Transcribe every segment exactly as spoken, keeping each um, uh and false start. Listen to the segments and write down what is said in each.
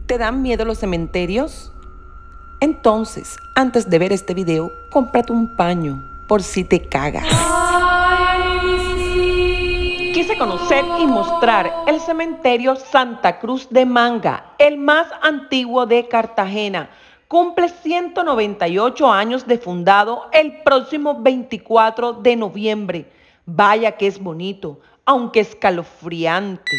¿Te dan miedo los cementerios? Entonces, antes de ver este video, cómprate un paño por si te cagas. Quise conocer y mostrar el cementerio Santa Cruz de Manga, el más antiguo de Cartagena. Cumple ciento noventa y ocho años de fundado el próximo veinticuatro de noviembre. Vaya que es bonito, aunque escalofriante.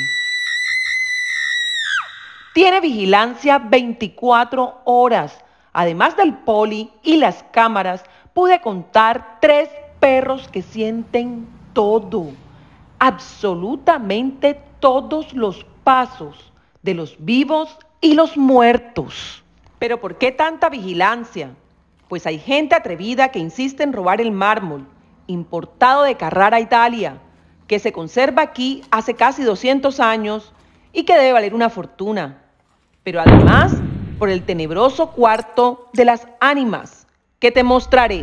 Tiene vigilancia veinticuatro horas. Además del poli y las cámaras, pude contar tres perros que sienten todo, absolutamente todos los pasos de los vivos y los muertos. ¿Pero por qué tanta vigilancia? Pues hay gente atrevida que insiste en robar el mármol, importado de Carrara, Italia, que se conserva aquí hace casi doscientos años y que debe valer una fortuna. Pero además, por el tenebroso cuarto de las ánimas, que te mostraré.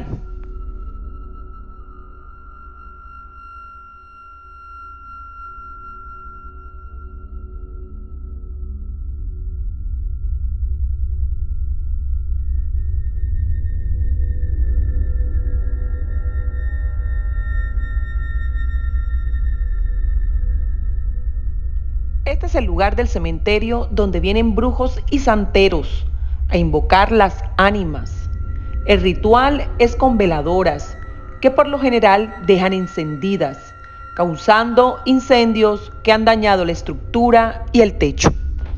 Este es el lugar del cementerio donde vienen brujos y santeros a invocar las ánimas. El ritual es con veladoras, que por lo general dejan encendidas, causando incendios que han dañado la estructura y el techo.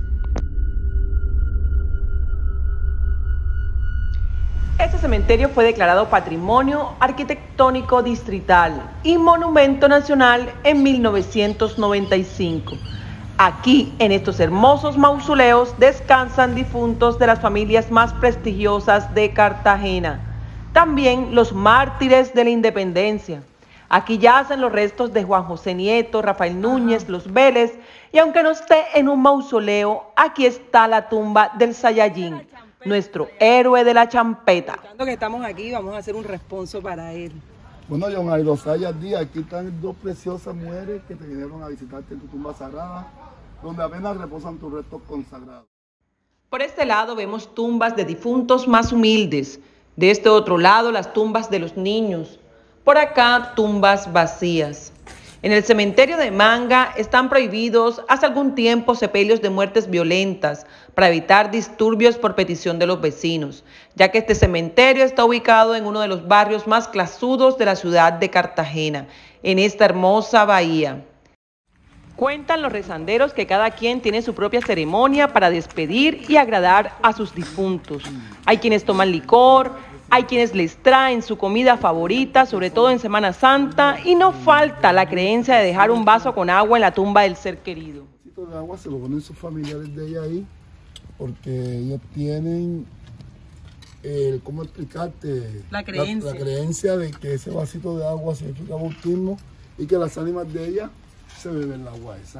Este cementerio fue declarado Patrimonio Arquitectónico Distrital y Monumento Nacional en mil novecientos noventa y cinco. Aquí, en estos hermosos mausoleos, descansan difuntos de las familias más prestigiosas de Cartagena. También los mártires de la independencia. Aquí yacen los restos de Juan José Nieto, Rafael Núñez, los Vélez, y aunque no esté en un mausoleo, aquí está la tumba del Saiyajin, nuestro héroe de la champeta. Aprovechando que estamos aquí, vamos a hacer un responso para él. Bueno, John Jairo Sayas Díaz, aquí están dos preciosas mujeres que te vinieron a visitarte en tu tumba sagrada, donde apenas reposan tus restos consagrados. Por este lado vemos tumbas de difuntos más humildes. De este otro lado las tumbas de los niños. Por acá tumbas vacías. En el cementerio de Manga están prohibidos hace algún tiempo sepelios de muertes violentas para evitar disturbios por petición de los vecinos, ya que este cementerio está ubicado en uno de los barrios más clasudos de la ciudad de Cartagena, en esta hermosa bahía. Cuentan los rezanderos que cada quien tiene su propia ceremonia para despedir y agradar a sus difuntos. Hay quienes toman licor, hay quienes les traen su comida favorita, sobre todo en Semana Santa, y no falta la creencia de dejar un vaso con agua en la tumba del ser querido. Un vasito de agua se lo ponen sus familiares de ella ahí, porque ellos tienen, eh, ¿cómo explicarte? La creencia. La, la creencia de que ese vasito de agua significa bautismo y que las ánimas de ella se beben el agua esa.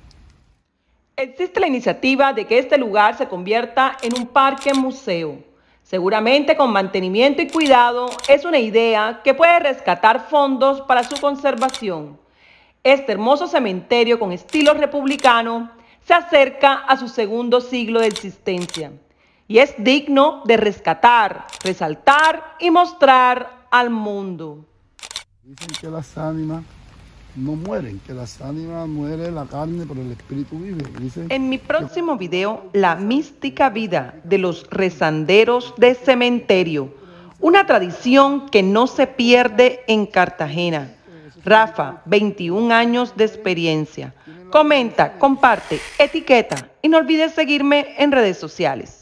Existe la iniciativa de que este lugar se convierta en un parque museo. Seguramente con mantenimiento y cuidado es una idea que puede rescatar fondos para su conservación. Este hermoso cementerio con estilo republicano se acerca a su segundo siglo de existencia y es digno de rescatar, resaltar y mostrar al mundo. Dicen que las ánimas no mueren, que las ánimas mueren la carne, pero el espíritu vive. Dicen en mi próximo video, la mística vida de los rezanderos de cementerio, una tradición que no se pierde en Cartagena. Rafa, veintiún años de experiencia. Comenta, comparte, etiqueta y no olvides seguirme en redes sociales.